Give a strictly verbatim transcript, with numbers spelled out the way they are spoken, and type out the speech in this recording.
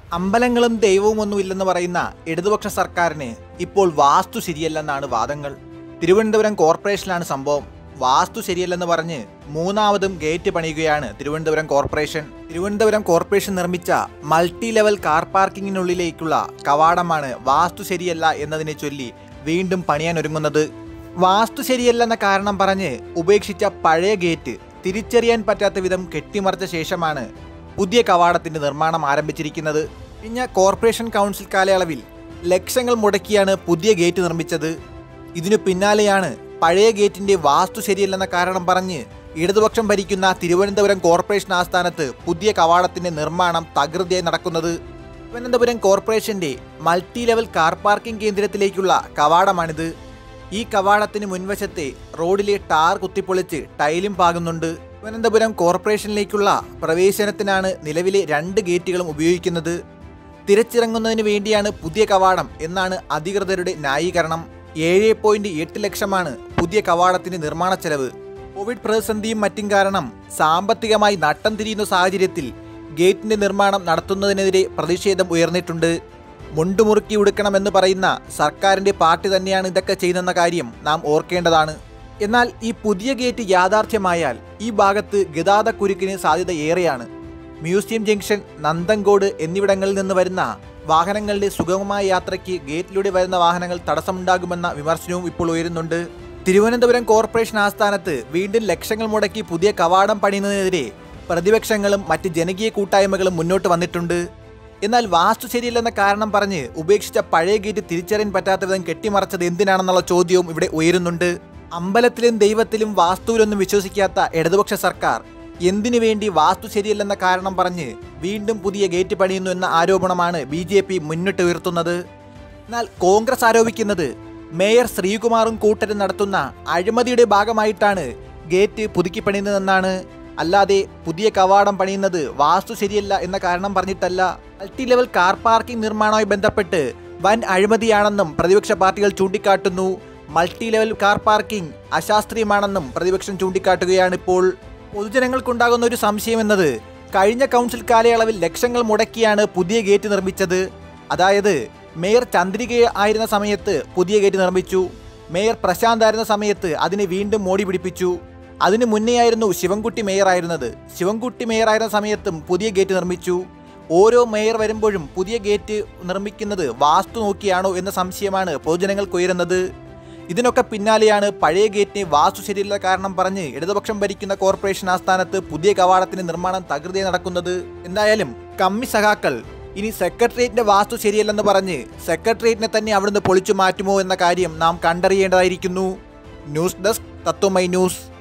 അമ്പലങ്ങളും ദൈവവും ഒന്നുമില്ലെന്ന് പറയുന്ന ഇടതുപക്ഷ സർക്കാരിന് ഇപ്പോൾ വാസ്തു ശരിയല്ലെന്നാണ് വാദങ്ങൾ. തിരുവനന്തപുരം കോർപ്പറേഷനിലാണ് സംഭവം. വാസ്തു ശരിയല്ലെന്ന് പറഞ്ഞ് മൂന്നാമതും ഗേറ്റ് പണിയുകയാണ് തിരുവനന്തപുരം കോർപ്പറേഷൻ. തിരുവനന്തപുരം കോർപ്പറേഷൻ നിർമ്മിച്ച മൾട്ടി ലെവൽ കാർ പാർക്കിങ്ങിനുള്ളിലേക്കുള്ള കവാടമാണ് വാസ്തു ശരിയല്ല എന്നതിനെ ചൊല്ലി വീണ്ടും പണിയാനൊരുങ്ങുന്നത്. വാസ്തു ശരിയല്ലെന്ന കാരണം പറഞ്ഞ് ഉപേക്ഷിച്ച പഴയ ഗേറ്റ് തിരിച്ചറിയാൻ പറ്റാത്ത വിധം കെട്ടിമറിച്ച ശേഷമാണ് പുതിയ കവാടത്തിന്റെ നിർമ്മാണം ആരംഭിച്ചിരിക്കുന്നത്. കഴിഞ്ഞ കോർപ്പറേഷൻ കൗൺസിൽ കാലയളവിൽ ലക്ഷങ്ങൾ മുടക്കിയാണ് പുതിയ ഗേറ്റ് നിർമ്മിച്ചത്. ഇതിനു പിന്നാലെയാണ് പഴയ ഗേറ്റിന്റെ വാസ്തു ശരിയല്ലെന്ന കാരണം പറഞ്ഞ് ഇടതുപക്ഷം ഭരിക്കുന്ന തിരുവനന്തപുരം കോർപ്പറേഷൻ ആസ്ഥാനത്ത് പുതിയ കവാടത്തിന്റെ നിർമ്മാണം തകൃതിയായി നടക്കുന്നത്. തിരുവനന്തപുരം കോർപ്പറേഷന്റെ മൾട്ടി ലെവൽ കാർ പാർക്കിംഗ് കേന്ദ്രത്തിലേക്കുള്ള കവാടമാണിത്. ഈ കവാടത്തിന് മുൻവശത്തെ റോഡിലെ ടാർ കുത്തിപ്പൊളിച്ച് ടൈലും പാകുന്നുണ്ട്. തിരുവനന്തപുരം കോർപ്പറേഷനിലേക്കുള്ള പ്രവേശനത്തിനാണ് നിലവിലെ രണ്ട് ഗേറ്റുകളും ഉപയോഗിക്കുന്നത്. തിരച്ചിറങ്ങുന്നതിന് വേണ്ടിയാണ് പുതിയ കവാടം എന്നാണ് അധികൃതരുടെ ന്യായീകരണം. ഏഴ് പോയിന്റ് എട്ട് ലക്ഷമാണ് പുതിയ കവാടത്തിന്റെ നിർമ്മാണ ചെലവ്. കോവിഡ് പ്രതിസന്ധിയും മറ്റും കാരണം സാമ്പത്തികമായി നട്ടം തിരിയുന്ന സാഹചര്യത്തിൽ ഗേറ്റിന്റെ നിർമ്മാണം നടത്തുന്നതിനെതിരെ പ്രതിഷേധം ഉയർന്നിട്ടുണ്ട്. മുണ്ടുമുറുക്കി ഉടുക്കണമെന്ന് പറയുന്ന സർക്കാരിന്റെ പാർട്ടി തന്നെയാണ് ഇതൊക്കെ ചെയ്യുന്ന കാര്യം നാം ഓർക്കേണ്ടതാണ്. എന്നാൽ ഈ പുതിയ ഗേറ്റ് യാഥാർത്ഥ്യമായാൽ ഈ ഭാഗത്ത് ഗതാഗതക്കുരുക്കിന് സാധ്യത ഏറെയാണ്. മ്യൂസിയം ജംഗ്ഷൻ, നന്തൻകോട് എന്നിവിടങ്ങളിൽ നിന്ന് വരുന്ന വാഹനങ്ങളുടെ സുഗമമായ യാത്രയ്ക്ക് ഗേറ്റിലൂടെ വരുന്ന വാഹനങ്ങൾ തടസ്സമുണ്ടാകുമെന്ന വിമർശനവും ഇപ്പോൾ ഉയരുന്നുണ്ട്. തിരുവനന്തപുരം കോർപ്പറേഷൻ ആസ്ഥാനത്ത് വീണ്ടും ലക്ഷങ്ങൾ മുടക്കി പുതിയ കവാടം പണിയുന്നതിനെതിരെ പ്രതിപക്ഷങ്ങളും മറ്റ് ജനകീയ കൂട്ടായ്മകളും മുന്നോട്ട് വന്നിട്ടുണ്ട്. എന്നാൽ വാസ്തു ശരിയല്ലെന്ന കാരണം പറഞ്ഞ് ഉപേക്ഷിച്ച പഴയ ഗേറ്റ് തിരിച്ചറിയാൻ പറ്റാത്ത വിധം കെട്ടിമറച്ചത് എന്തിനാണെന്നുള്ള ചോദ്യവും ഇവിടെ ഉയരുന്നുണ്ട്. അമ്പലത്തിലും ദൈവത്തിലും വാസ്തുവിലൊന്നും വിശ്വസിക്കാത്ത ഇടതുപക്ഷ സർക്കാർ എന്തിനു വേണ്ടി വാസ്തു ശരിയല്ലെന്ന കാരണം പറഞ്ഞ് വീണ്ടും പുതിയ ഗേറ്റ് പണിയുന്നു എന്ന ആരോപണമാണ് ബി ജെ പി മുന്നിട്ട് ഉയർത്തുന്നത്. എന്നാൽ കോൺഗ്രസ് ആരോപിക്കുന്നത് മേയർ ശ്രീകുമാറും കൂട്ടരും നടത്തുന്ന അഴിമതിയുടെ ഭാഗമായിട്ടാണ് ഗേറ്റ് പുതുക്കി പണിയുന്നതെന്നാണ്. അല്ലാതെ പുതിയ കവാടം പണിയുന്നത് വാസ്തു ശരിയല്ല എന്ന കാരണം പറഞ്ഞിട്ടല്ല. മൾട്ടി ലെവൽ കാർ പാർക്കിംഗ് നിർമ്മാണവുമായി ബന്ധപ്പെട്ട് വൻ അഴിമതിയാണെന്നും പ്രതിപക്ഷ പാർട്ടികൾ ചൂണ്ടിക്കാട്ടുന്നു. മൾട്ടി ലെവൽ കാർ പാർക്കിംഗ് അശാസ്ത്രീയമാണെന്നും പ്രതിപക്ഷം ചൂണ്ടിക്കാട്ടുകയാണിപ്പോൾ. പൊതുജനങ്ങൾക്കുണ്ടാകുന്ന ഒരു സംശയം എന്നത് കഴിഞ്ഞ കൗൺസിൽ കാലയളവിൽ ലക്ഷങ്ങൾ മുടക്കിയാണ് പുതിയ ഗേറ്റ് നിർമ്മിച്ചത്. അതായത് മേയർ ചന്ദ്രിക ആയിരുന്ന സമയത്ത് പുതിയ ഗേറ്റ് നിർമ്മിച്ചു. മേയർ പ്രശാന്ത് ആയിരുന്ന സമയത്ത് അതിനെ വീണ്ടും മോടി പിടിപ്പിച്ചു. അതിന് മുന്നെയായിരുന്നു ശിവൻകുട്ടി മേയർ ആയിരുന്നത്. ശിവൻകുട്ടി മേയർ ആയിരുന്ന സമയത്തും പുതിയ ഗേറ്റ് നിർമ്മിച്ചു. ഓരോ മേയർ വരുമ്പോഴും പുതിയ ഗേറ്റ് നിർമ്മിക്കുന്നത് വാസ്തു നോക്കിയാണോ എന്ന സംശയമാണ് പൊതുജനങ്ങൾക്കുയരുന്നത്. ഇതിനൊക്കെ പിന്നാലെയാണ് പഴയ ഗേറ്റിനെ വാസ്തു ശരിയല്ല കാരണം പറഞ്ഞ് ഇടതുപക്ഷം ഭരിക്കുന്ന കോർപ്പറേഷൻ ആസ്ഥാനത്ത് പുതിയ കവാടത്തിന്റെ നിർമ്മാണം തകൃതിയായി നടക്കുന്നത്. എന്തായാലും കമ്മി സഖാക്കൾ ഇനി സെക്രട്ടേറിയറ്റിന്റെ വാസ്തു ശരിയല്ലെന്ന് പറഞ്ഞ് സെക്രട്ടേറിയറ്റിനെ തന്നെ അവിടുന്ന് പൊളിച്ചു മാറ്റുമോ എന്ന കാര്യം നാം കണ്ടറിയേണ്ടതായിരിക്കുന്നു. News desk Tatwamayi news.